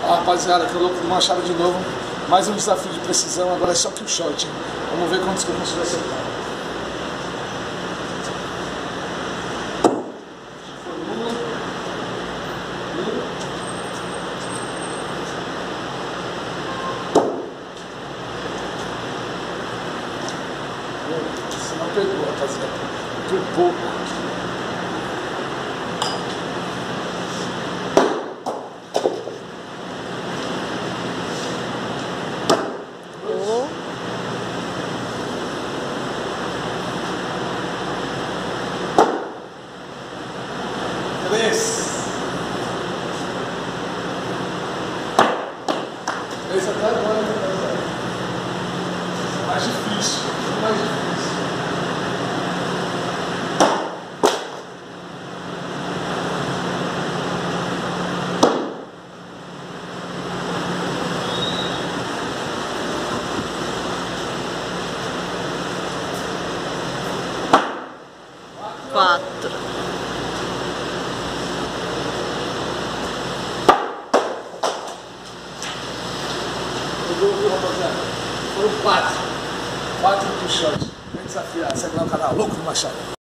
Ó, rapaziada, que é o louco do Machado de novo. Mais um desafio de precisão, agora é só que o shot, hein? Vamos ver quantos que eu consigo acertar. Você não pegou, rapaziada. Por pouco. Esse até agora, né? Mais difícil, mais difícil. Quatro. Rapaziada, foram 4 push-shots. Vem desafiar, segue lá o canal Louco do Machado.